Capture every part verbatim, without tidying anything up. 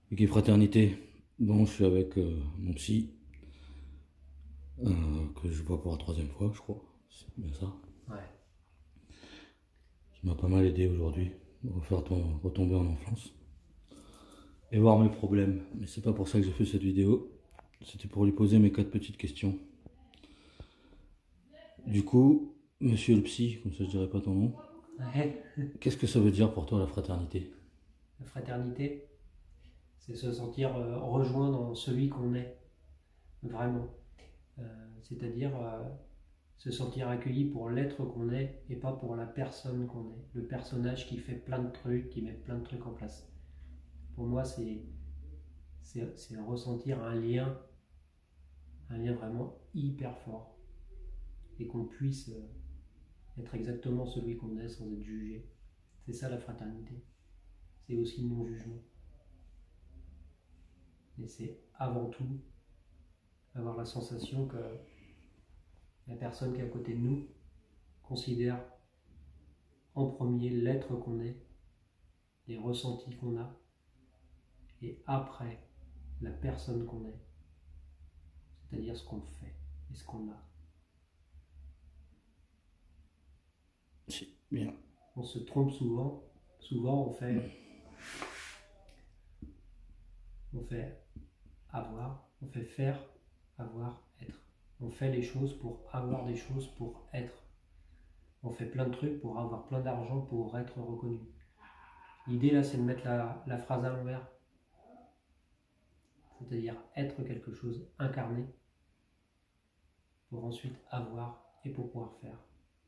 Ok, fraternité. Bon, je suis avec euh, mon psy, euh, que je vois pour la troisième fois, je crois. C'est bien ça. Ouais. Qui m'a pas mal aidé aujourd'hui. Refaire ton, retomber en enfance. Et voir mes problèmes. Mais c'est pas pour ça que j'ai fait cette vidéo. C'était pour lui poser mes quatre petites questions. Du coup, monsieur le psy, comme ça je dirais pas ton nom. Ouais. Qu'est-ce que ça veut dire pour toi la fraternité? La fraternité, c'est se sentir euh, rejoint dans celui qu'on est, vraiment. Euh, C'est-à-dire euh, se sentir accueilli pour l'être qu'on est et pas pour la personne qu'on est. Le personnage qui fait plein de trucs, qui met plein de trucs en place. Pour moi, c'est c'est c'est ressentir un lien, un lien vraiment hyper fort. Et qu'on puisse euh, être exactement celui qu'on est sans être jugé. C'est ça la fraternité. C'est aussi le non-jugement. Et c'est avant tout avoir la sensation que la personne qui est à côté de nous considère en premier l'être qu'on est, les ressentis qu'on a, et après la personne qu'on est, c'est-à-dire ce qu'on fait et ce qu'on a. C'est bien. On se trompe souvent, souvent on fait, on fait avoir, on fait faire, avoir, être. On fait les choses pour avoir des choses, pour être. On fait plein de trucs pour avoir plein d'argent, pour être reconnu. L'idée là, c'est de mettre la, la phrase à l'envers. C'est-à-dire être quelque chose incarné pour ensuite avoir et pour pouvoir faire.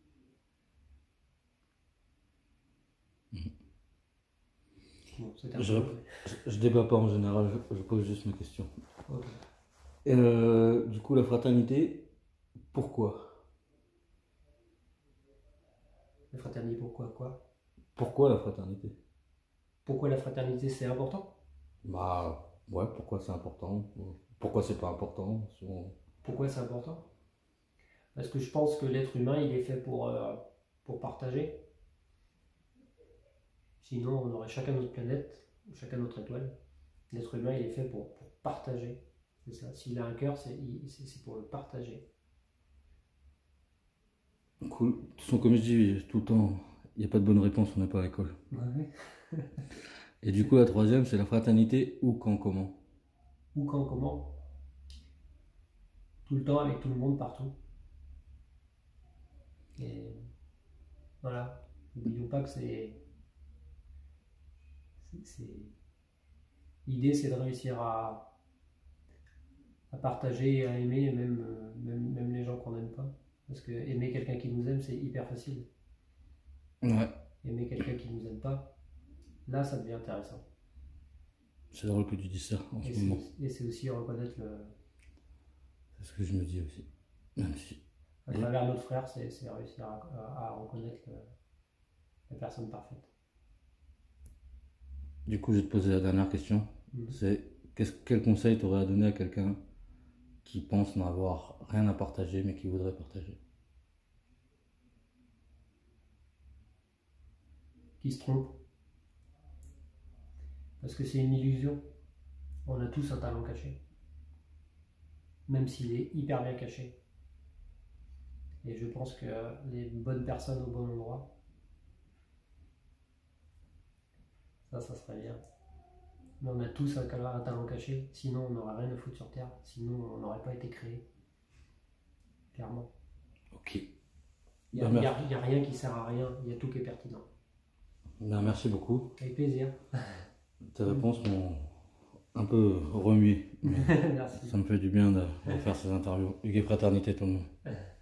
Mmh. Bon, c'est un Je, peu... je, je débat pas en général, je, je pose juste mes questions. Okay. Et euh, du coup, la fraternité, pourquoi? La fraternité, pourquoi quoi? Pourquoi la fraternité? Pourquoi la fraternité, c'est important? Bah, ouais, pourquoi c'est important? Pourquoi c'est pas important? Souvent... Pourquoi c'est important? Parce que je pense que l'être humain, il est fait pour, euh, pour partager. Sinon, on aurait chacun notre planète, chacun notre étoile. L'être humain, il est fait pour, pour partager. C'est ça. S'il a un cœur, c'est pour le partager. Cool. De toute façon, comme je dis tout le temps, il n'y a pas de bonne réponse, on n'est pas à l'école. Ouais. Et du coup, la troisième, c'est la fraternité où, quand, comment? Où, quand, comment? Tout le temps, avec tout le monde, partout. Et voilà. N'oublions pas que c'est... L'idée, c'est de réussir à, à partager et à aimer, même, même, même les gens qu'on n'aime pas. Parce que aimer quelqu'un qui nous aime, c'est hyper facile. Ouais. Aimer quelqu'un qui nous aime pas, là, ça devient intéressant. C'est drôle que tu dis ça en et ce moment. Et c'est aussi reconnaître le... C'est ce que je me dis aussi. Même si... À travers notre frère, c'est réussir à, à, à reconnaître le, la personne parfaite. Du coup, je vais te poser la dernière question. Mmh. C'est quel conseil tu aurais à donner à quelqu'un qui pense n'avoir rien à partager mais qui voudrait partager? Qui se trompe. Parce que c'est une illusion. On a tous un talent caché. Même s'il est hyper bien caché. Et je pense que les bonnes personnes au bon endroit, ça, ça serait bien. Mais on a tous un, un talent caché, sinon on n'aurait rien à foutre sur Terre, sinon on n'aurait pas été créé. Clairement. Ok. Il n'y a, a, a rien qui sert à rien, il y a tout qui est pertinent. Ben, merci beaucoup. Avec plaisir. Tes réponses m'ont un peu remué. Merci. Ça me fait du bien de, de faire ces interviews. Hugues et fraternité tout le monde.